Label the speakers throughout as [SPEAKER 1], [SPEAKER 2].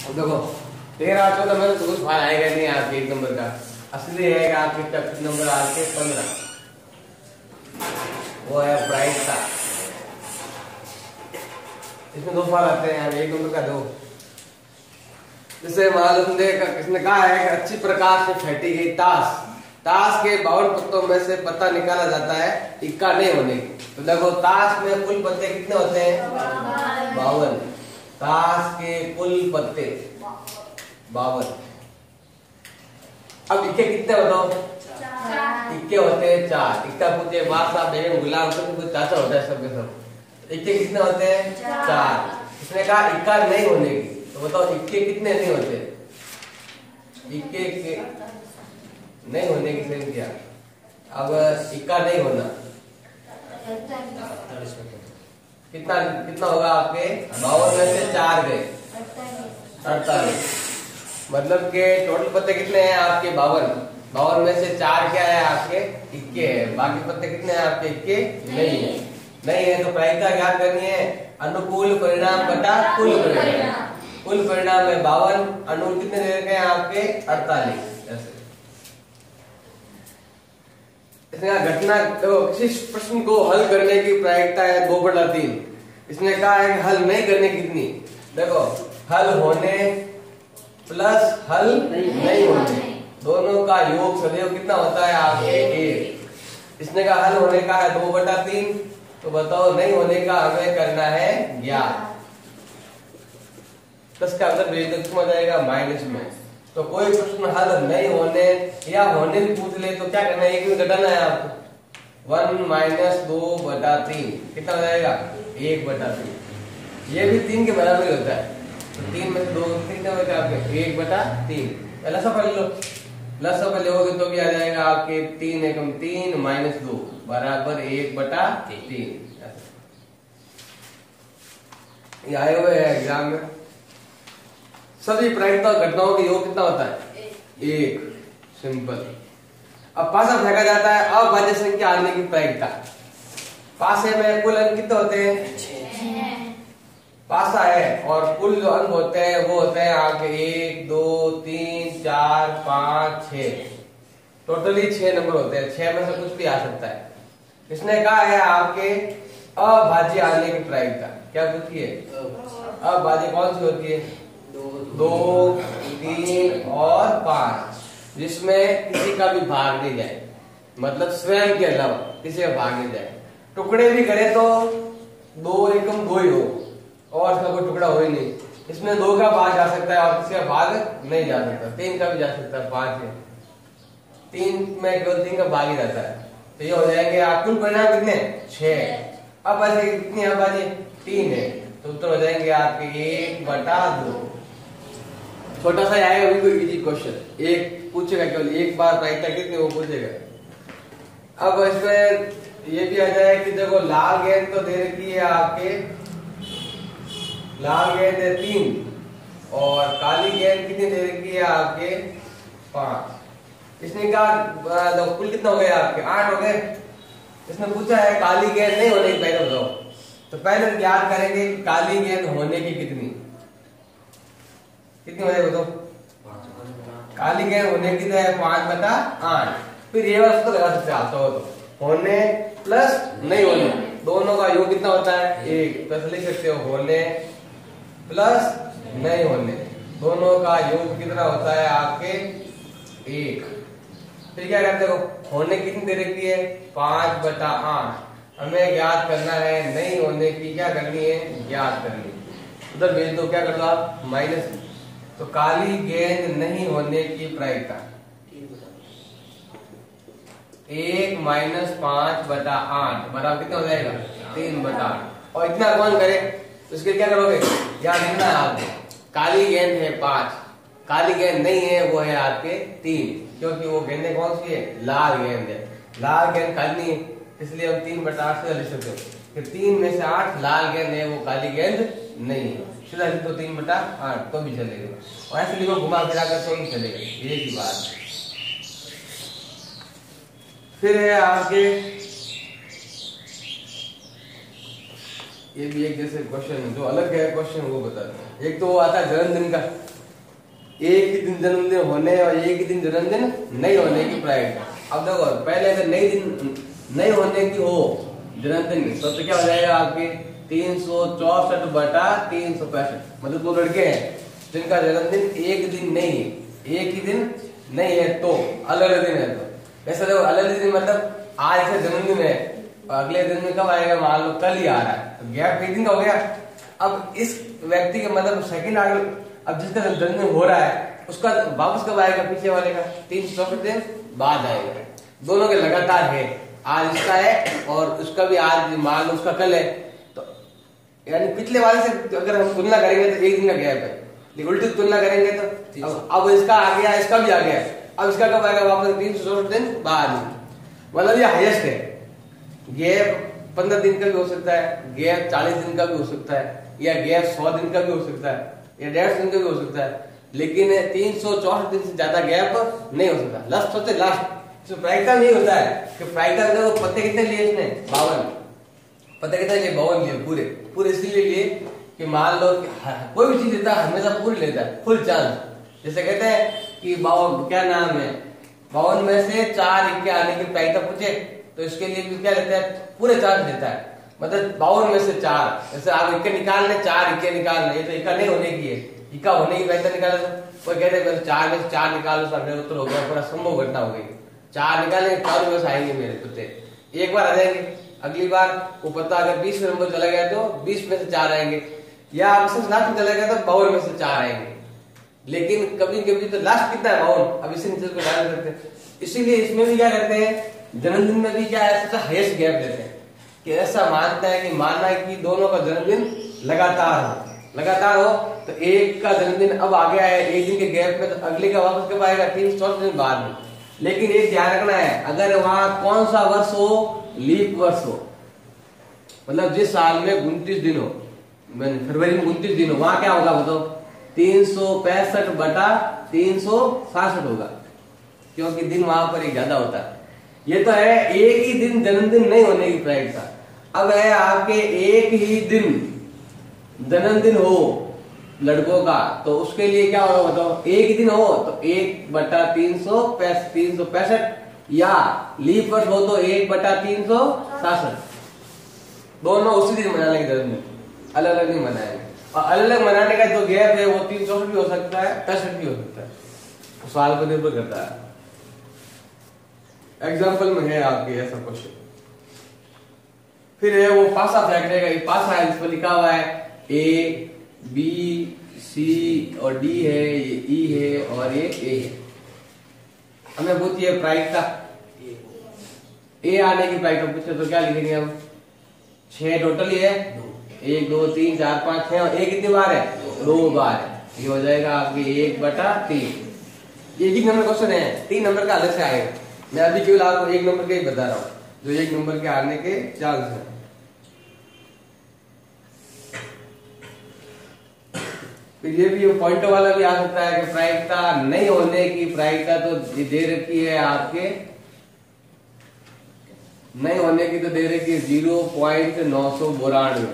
[SPEAKER 1] देखो 13 14 में तो कुछ भार आएगा नहीं आपके 1 नंबर का। असली है आपके टॉपिक नंबर आपके 15, वो है प्राइस का। इसमें 2 सवाल आते हैं, 1 नंबर का 2। जैसे मालूम दे किसने कहा है कि अच्छी प्रकार से फेंटी गई ताश के 52 पत्तों में से पत्ता निकाला जाता है इक्का नहीं होने की। तो देखो ताश में कुल पत्ते कितने होते हैं? 52। ताश के कुल पत्ते 52। अब इक्के कितने बताओ? 4 इक्के होते हैं 4। इक्का पूछे बादशाह बेगम गुलाम कुछ चाचा होता है सबके सब। इक्के कितने होते हैं? 4। इसने कहा इक्का नहीं होने की, तो बताओ इक्के कितने नहीं होते? इक्के के नहीं होने की सेम क्या? अब इक्का नहीं होना कितना कितना होगा आपके? 52 में से 4 गए 48। मतलब के टोटल पत्ते कितने हैं आपके? 52 में से 4 क्या है आपके? इक्के है। बाकी पत्ते कितने हैं आपके? इक्के नहीं है। तो प्रायिकता ज्ञात करनी है। अनुकूल परिणाम बटा कुल परिणाम। कुल परिणाम है 52, अनुकूल कितने दे रखे हैं आपके? 48। ऐसे घटना तो किसी प्रश्न को हल करने की प्रायिकता है 2/3। इसने कहा है कि हल नहीं करने कितनी? देखो हल होने प्लस हल नहीं होने, दोनों का योग सदैव कितना होता है आपके? 1। इसने कहा हल होने का है 2/3, तो बताओ नहीं होने का हमें करना है 11। 10 का अंदर भेज दो, कितना जाएगा? माइनस में। तो कोई प्रश्न हल नहीं होने या होने भी पूछ ले तो क्या करना है? एक में घटाना है आपको। 1 - 2/3 कितना हो जाएगा? 1/3। ये भी 3 के बराबर होता है। तो 3 में से 2 कितने होते हैं आपके? 1/3। लसा पढ़ लो, लसा पढ़ लोगे तो क्या आ जाएगा आपके? 3 एकम 3 - 2 बराबर 1/3। ये आए हुए हैं एग्जाम में। सभी प्रायिकता घटनाओं के योग कितना होता है? 1। सिंपल। अब पासा फेंका जाता है अभाज्य संख्या आने की प्रायिकता। पासे में कुल अंक कितने होते हैं? 6। पासा है और कुल जो अंक होते हैं वो होते हैं आपके 1 2 3 4 5 6। टोटली 6 नंबर होते हैं। 6 में से कुछ भी आ सकता है। इसने कहा है आपके अभाज्य आने की प्रायिकता। क्या पूछी है? अभाज्य कौन सी होती है? 2 3 और 5, जिसमें किसी का भी भाग नहीं जाए, मतलब स्वयं के अलावा किसी का भाग नहीं जाए। टुकड़े भी करे तो 2 एकम 2 ही हो और इसका कोई टुकड़ा हो ही नहीं। इसमें 2 का भाग जा सकता है और किसी का भाग नहीं जा सकता। 3 का भी जा सकता है, 5 है। 3 में केवल 3 का भाग ही जाता है। तो ये हो जाएंगे आप कुल परिणाम कितने? 6। अब ऐसे कितनी आबादी? 3 है। तो उत्तर हो जाएंगे आपके 1/2। छोटा सा आएगा बिल्कुल इजी क्वेश्चन। एक पूछेगा, केवल एक बार प्रायिकता कितनी वो पूछेगा। अब इसमें ये भी आ जाए कि देखो लाल गेंद तो दे रखी है आपके, लाल गेंद है 3 और काली गेंद कितनी दे रखी है आपके? 5। इसने कहा कुल कितना हो गया आपके? 8 हो गए। इसने पूछा है काली गेंद नहीं होने की, पहले बताओ। तो पहले ज्ञात करेंगे कि काली गेंद होने की कितनी हो जाएगी बताओ? काली गेंद होने की तो है 5/8। फिर ये बात तो लगा सकते आता हो तो होने प्लस नहीं होने, दोनों का योग कितना होता है? 1। प्लस लिख सकते हो होने प्लस नहीं होने, दोनों का योग कितना होता है आपके? 1। फिर क्या करते हो? होने कितनी दे रखी है? 5/8। हमें ज्ञात करना है नहीं होने की। क्या करनी है? ज्ञात करनी। उधर भेज दो। क्या कर दो आप? माइनस। तो काली गेंद नहीं होने की प्रायिकता 1 - 5/8 बराबर कितना हो जाएगा? 3/8। और इतना कौन करे? तो इसके क्या करोगे? याद रखना है आपको, काली गेंद है 5, काली गेंद नहीं है वो है आपके 3, क्योंकि वो गेंदें कौन सी है? लाल गेंद है। लाल गेंद काली नहीं, इसलिए हम 3/8 से लिख सकते हो। 3 में से 8 लाल गेंद है, वो काली गेंद नहीं है। सीधा लिख दो 3/8 तो भी चलेगा, और ऐसे लिखो घुमा फिरा कर तो भी चलेगा। ये की बात। फिर है आपके ये भी एक जैसे क्वेश्चन जो अलग है क्वेश्चन वो बताते हैं। एक तो वो आता है जन्मदिन का, एक ही दिन जन्मदिन होने और एक ही दिन जन्मदिन नहीं होने की प्रायोरिटी। अब देखो पहले अगर नहीं होने की हो जन्मदिन तो क्या हो जाएगा आपके 364/365, मतलब 2 लड़के हैं जिनका जन्मदिन एक दिन नहीं है, एक ही दिन नहीं है तो अलग अलग दिन है। तो ऐसा देखो अलग अलग दिन मतलब आज ऐसा जन्मदिन है अगले दिन में कब आएगा, मान लो कल ही आ रहा है, तो गैप एक दिन का हो गया। अब इस व्यक्ति का मतलब सेकंड आगे, अब जिसका जन्मदिन हो रहा है उसका वापस कब आएगा, पीछे वाले का 364 दिन बाद आएगा। दोनों के लगातार है, आज इसका है और उसका भी आज, मान लो उसका कल है, तो यानी पिछले वाले से अगर हम तुलना करेंगे तो एक दिन का गैप है, लेकिन उल्टी तुलना करेंगे तो अब इसका आ गया, इसका भी आ गया, अब इसका कब आएगा वापस 364 दिन बाद, मतलब ये हाईएस्ट है। गैप 15 दिन का भी हो सकता है, गैप 40 दिन का भी हो सकता है, या गैप 100 दिन का भी हो सकता है, या 150 दिन का भी हो सकता है, लेकिन 364 दिन से ज्यादा गैप नहीं हो सकता। लास्ट होते लास्ट इसमें प्रायिकता नहीं होता है कि प्रायिकता में पत्ते कितने लिए इसने 52 पत्ते कितने लिए 52 लिए पूरे पूरे इसलिए लिए कि मान लो कि कोई भी चीज लेता है हमेशा पूरी लेता है, फुल चांस। जैसे कहते हैं कि 52 क्या नाम है, 52 में से 4 इक्के आने की प्रायिकता पूछे तो इसके लिए भी क्या लेता है, पूरे चांस लेता है, मतलब 52 में से 4। जैसे आप इक्के निकालने, 4 इक्के निकालने, ये तो इक्का नहीं होने की है, इक्का होने की प्रायिकता निकाले तो कोई कहते हैं 4 में से 4 निकालो तो मेरा उत्तर हो गया, पूरा संभव घटना हो गई। 4 निकालेंगे 4 में से आएंगे मेरे पत्ते, एक बार आ जाएंगे, अगली बार वो पत्ता अगर 20 नंबर चला गया तो 20 में से 4 आएंगे, या आपसे लास्ट में चला गया तो 52 में से 4 आएंगे। लेकिन कभी कभी तो लास्ट कितना है 52, अब इसी नीचे को डाल सकते हैं। इसीलिए इसमें भी क्या करते हैं, जन्मदिन में भी क्या है, हाईएस्ट गैप देते हैं कि ऐसा मानता है कि मानना है कि दोनों का जन्मदिन लगातार हो तो एक का जन्मदिन अब आ गया है एक दिन के गैप में, तो अगले का वापस कब आएगा 364 दिन बाद में। लेकिन एक ध्यान रखना है, अगर वहां कौन सा वर्ष हो, लीप वर्ष हो, मतलब जिस साल में 29 दिन हो, फरवरी में 29 दिन हो, वहां क्या होगा बताओ, 365/367 होगा, क्योंकि दिन वहां पर एक ज्यादा होता है। ये तो है एक ही दिन जन्मदिन नहीं होने की प्रायिकता। अब है आपके एक ही दिन जन्मदिन हो लड़कों का, तो उसके लिए क्या होगा बताओ, एक ही दिन हो तो 1/365, या लीप वर्ष हो तो 1/367, दोनों उसी दिन मनाने की जरूरत, अलग अलग नहीं मनाएंगे। और अलग अलग मनाने का जो गैप है वो 364 भी हो सकता है, 65 भी हो सकता है, साल पर निर्भर करता है। एग्जाम्पल में है आपके ऐसा क्वेश्चन। फिर है वो पासा फैक्टर का, पासा है, इस पर लिखा हुआ है A B C और D है, ये E है और ये A है। हमें पूछी है प्रायिकता, A आने की प्रायिकता पूछे तो क्या लिखेंगे हम, 6 टोटल ही है, 1 2 3 4 5 6 और A कितनी बार है, 2 बार है, ये हो जाएगा आपके 1/3। एक ही नंबर क्वेश्चन है, 3 नंबर का अलग से आएगा, मैं अभी केवल आपको 1 नंबर के ही बता रहा हूँ जो 1 नंबर के आने के चांस है। ये भी पॉइंट वाला भी आ सकता है कि प्रायिकता नहीं होने की प्रायिकता तो दे रखी है आपके, नहीं होने की तो दे रखी है 0.992,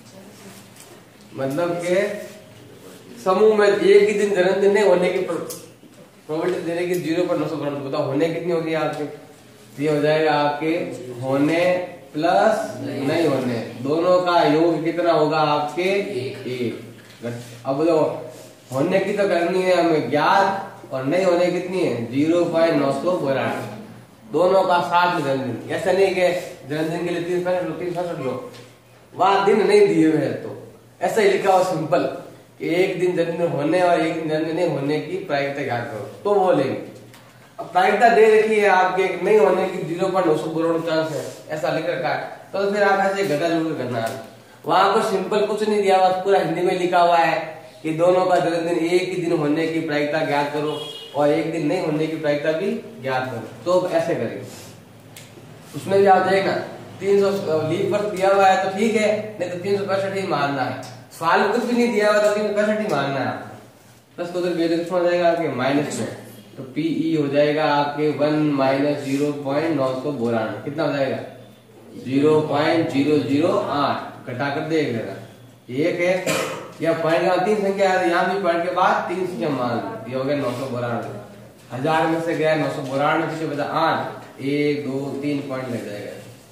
[SPEAKER 1] मतलब के समूह में एक ही दिन जन्मदिन नहीं होने की प्रोबेबिलिटी दे रखी 0.992। बताओ होने कितनी होगी आपके, ये हो जाएगा आपके होने प्लस नहीं होने, दोनों का योग कितना होगा आपके 1। अब देखो होने की तो करनी है हमें ज्ञात, और नहीं होने कितनी है 0.992, दोनों का साथ में जन्मदिन। ऐसा नहीं कि जन्मदिन के लिए 365 लो, वहां दिन नहीं दिए हुए हैं, तो ऐसा ही लिखा हुआ सिंपल कि एक दिन जन्मदिन होने और एक दिन जन्मदिन नहीं होने की प्रायिकता ज्ञात करो, तो वो लेंगे। अब प्रायिकता दे रखी है आपके नहीं होने की 0.992 चांस है, ऐसा लिख रखा है, तो फिर आप ऐसे गदा जरूर करना है। वहां पर सिंपल कुछ नहीं दिया हुआ, पूरा हिंदी में लिखा हुआ है कि दोनों का जन्मदिन एक ही दिन होने की प्रायिकता ज्ञात करो और एक दिन नहीं होने की प्रायिकता भी ज्ञात करो, तो ऐसे करेंगे। उसमें भी आप देखना 300 लीप वर्ष दिया हुआ है तो ठीक है, नहीं तो 365 ही मानना है। सवाल में कुछ भी नहीं दिया हुआ तो 365 ही मानना है। प्लस को उधर हो जाएगा आपके माइनस में, तो PE हो जाएगा आपके 1 - 0.992, कितना हो जाएगा 0.008, घटाकर देख लेना, 1 है या पॉइंट के बाद 3 संख्या है, यहाँ भी पॉइंट के बाद 3 संख्या मान लो। ये हो गया 992। 1000 में से गया 992, पीछे बचा 8, 1 2 3 पॉइंट लग जाएगा।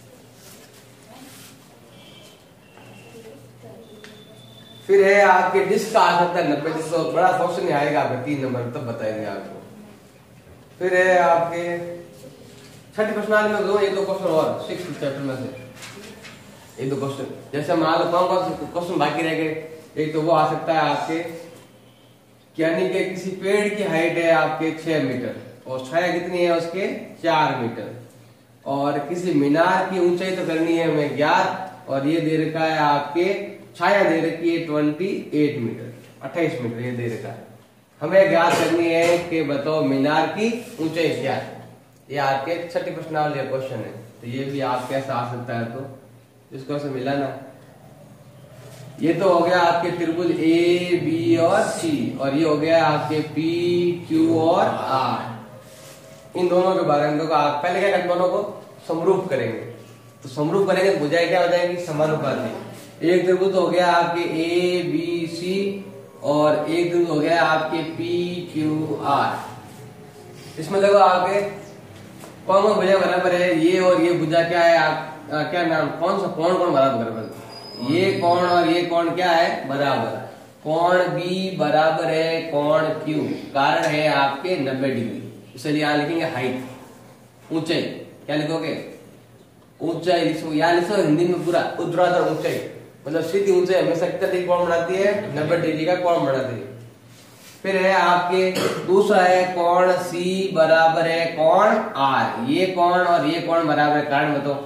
[SPEAKER 1] फिर है आपके डिस्क का आ सकता है 90, जिसको बड़ा क्वेश्चन नहीं आएगा आपके 3 नंबर तब बताएंगे आपको। फिर है आपके छठी प्रश्नावली में दो, एक दो क्वेश्चन और 6th चैप्टर में से एक दो क्वेश्चन, जैसे मान लो कौन से क्वेश्चन बाकी रह गए। एक तो वो आ सकता है आपके, यानी कि किसी पेड़ की हाइट है आपके 6 मीटर और छाया कितनी है उसके 4 मीटर, और किसी मीनार की ऊंचाई तो करनी है हमें ज्ञात, और ये दे रखा है आपके छाया दे रखी है 28 मीटर 28 मीटर ये दे रखा है। हमें ज्ञात करनी है कि बताओ मीनार की ऊंचाई क्या है। ये आपके छठी प्रश्नावली क्वेश्चन है, तो ये भी आप कैसा आ सकता है, तो इसको से मिला ना। ये तो हो गया आपके त्रिभुज ए बी और सी, और ये हो गया आपके पी क्यू और आर। इन दोनों के बारे में तो आप पहले क्या करेंगे, दोनों को समरूप करेंगे। तो समरूप करेंगे तो बुझाई क्या हो जाएगी, समानुपाती। एक त्रिभुज हो गया आपके ए बी सी और एक त्रिभुज हो गया आपके पी क्यू आर। इसमें देखो आपके कौन कौन भुजा बराबर है, ये और ये भुजा क्या है, आप क्या नाम, कौन सा कोण बराबर, ये कोण और ये कोण क्या है बराबर। कोण बी बराबर है कोण क्यू, कारण है आपके 90 डिग्री। इसलिए यहाँ लिखेंगे हाइट, ऊंचाई। क्या लिखोगे, ऊंचाई लिखो, यहाँ लिखो हिंदी में पूरा ऊर्ध्वाधर ऊंचाई, मतलब सीधी ऊंचाई हमेशा कितना डिग्री कोण बनाती है, 90 डिग्री का कोण बनाती है। फिर है आपके दूसरा है कोण सी बराबर है कोण आर, ये कोण और ये कोण बराबर है, कारण बताओ।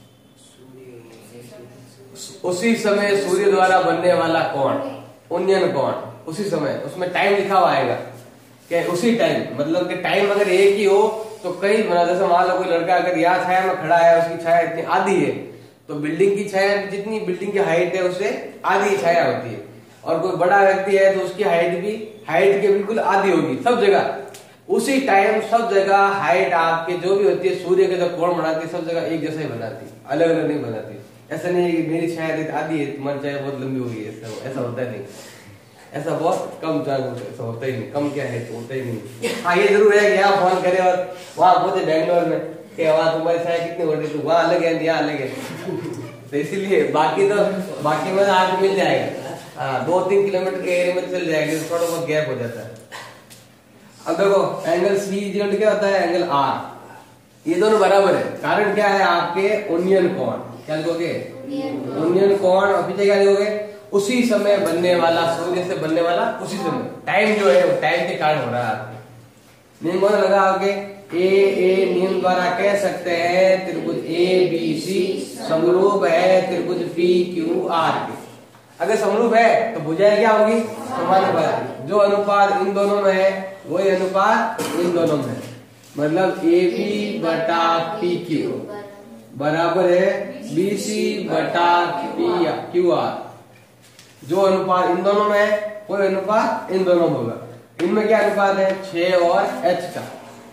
[SPEAKER 1] उसी समय सूर्य द्वारा बनने वाला कोण, उन्नयन कोण, उसी समय, उसमें टाइम लिखा हुआ आएगा कि उसी टाइम, मतलब कि टाइम अगर एक ही हो तो कई बना। जैसे मान लो कोई लड़का अगर यहाँ छाया में खड़ा है, उसकी छाया इतनी आधी है, तो बिल्डिंग की छाया जितनी बिल्डिंग की हाइट है उससे आधी छाया होती है। और कोई बड़ा व्यक्ति है तो उसकी हाइट भी हाइट के बिल्कुल आधी होगी। सब जगह उसी टाइम, सब जगह हाइट आपके जो भी होती है सूर्य के जो कोण बनाती है, सब जगह एक जैसा ही बनाती, अलग अलग नहीं बनाती। ऐसा नहीं है कि मेरी छाया आधी है, तुम्हारी छाया बहुत लंबी होगी, ऐसा होता है नहीं। ऐसा बहुत कम चांस होता है, ऐसा होता ही नहीं। कम क्या है, तो होता ही नहीं। हाँ ये जरूर है कि यहाँ फोन करे और वहां पहुंचे बैंगलोर में कि वहां तुम्हारी छाया कितनी हो रही, तो वहां अलग है, यहाँ अलग है। तो इसीलिए बाकी में आपको मिल जाएगा। हाँ 2-3 किलोमीटर के एरिया में चल जाएगा, थोड़ा बहुत गैप हो जाता है। अब देखो एंगल सी इक्वल क्या होता है, एंगल आर, ये दोनों बराबर है। कारण क्या है आपके उन्नयन कोण, क्या लिखोगे उन्नयन कोण, और पीछे क्या लिखोगे उसी समय बनने वाला, सूर्य से बनने वाला उसी समय। टाइम जो है वो टाइम के कारण हो रहा है आपके। नियम कौन लगा आपके, ए नियम द्वारा कह सकते हैं त्रिभुज ए बी सी समरूप है त्रिभुज पी क्यू आर के। अगर समरूप है तो भुजाएं क्या होगी, समानुपाती। जो अनुपात इन दोनों में है वही अनुपात इन दोनों में है, मतलब ए बी बटा पी क्यू बराबर है बी सी बटा पी क्यू आर। जो अनुपात इन दोनों में है वही अनुपात इन दोनों में होगा। इनमें क्या अनुपात है, 6 और h का,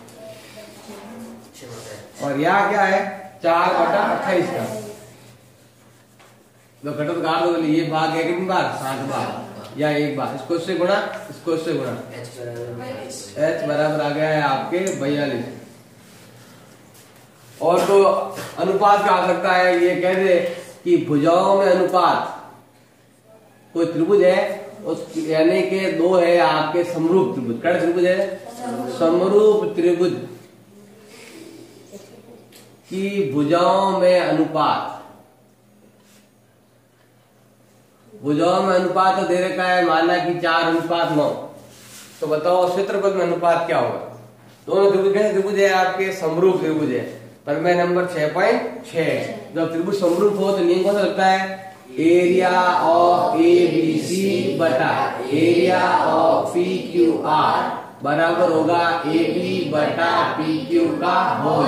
[SPEAKER 1] और यहाँ क्या है 4/28 का। तो घटक काट दो, ये भाग है कितनी बार, 7 बार, या एक बार। इसको इससे गुणा, इसको इससे गुणा, h बराबर आ गया है आपके 42। और तो अनुपात क्या आ सकता है, ये कह दे कि भुजाओं में अनुपात, कोई त्रिभुज है यानी कि 2 है आपके समरूप त्रिभुज। कड़ा त्रिभुज है, समरूप त्रिभुज की भुजाओं में अनुपात, भुजाओं में अनुपात तो दे रखा है, माना कि 4:9। तो बताओ क्षेत्रफल में अनुपात क्या होगा। दोनों त्रिभुज कैसे त्रिभुज है आपके, समरूप त्रिभुज है। प्रमेय नंबर 6.6। जब त्रिभुज समरूप हो तो नियम कौन सा लगता है, area of A B C बटा area of P Q R बराबर होगा ए बी बटा पी क्यू का होल।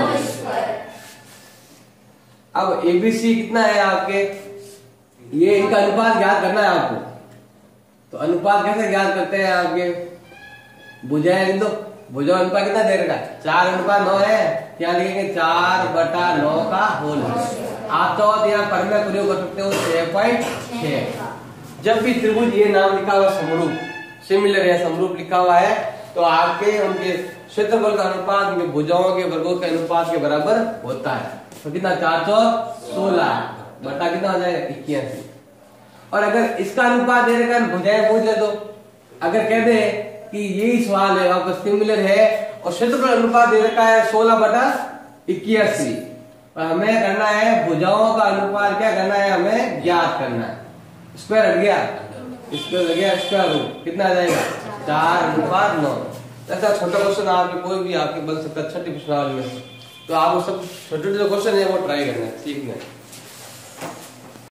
[SPEAKER 1] अब एबीसी कितना है आपके, ये इनका अनुपात ज्ञात करना है आपको। तो अनुपात कैसे ज्ञात करते हैं आपके, भुजाएं लिख दो। भुजा अनुपात कितना दे रखा है, 4:9 है, क्या लिखेंगे 4/9 का होल। आप तो यहाँ पर में प्रयोग कर सकते हो 6.6। जब भी त्रिभुज ये नाम लिखा हुआ समरूप, सिमिलर या समरूप लिखा हुआ है, तो आपके उनके क्षेत्रफल का अनुपात उनके भुजाओं के वर्गों के अनुपात के बराबर होता है। तो कितना 416 बटा कितना हो जाएगा 81। और अगर इसका अनुपात दे रखा है, भुजाएं पूछ ले, तो अगर कह दे कि यही सवाल है आपका सिमिलर है और क्षेत्रफल अनुपात दे रखा है 16 बटा 81, और हमें करना है भुजाओं का अनुपात क्या करना है, हमें ज्ञात करना है। स्क्वायर हट गया, स्क्वायर लग गया, स्क्वायर रूट कितना आ जाएगा 4:9। ऐसा छोटा क्वेश्चन आपके कोई भी आपके बन सकता है छठी प्रश्नावली में, तो आप वो सब छोटे छोटे क्वेश्चन है वो ट्राई करना है, सीखना है।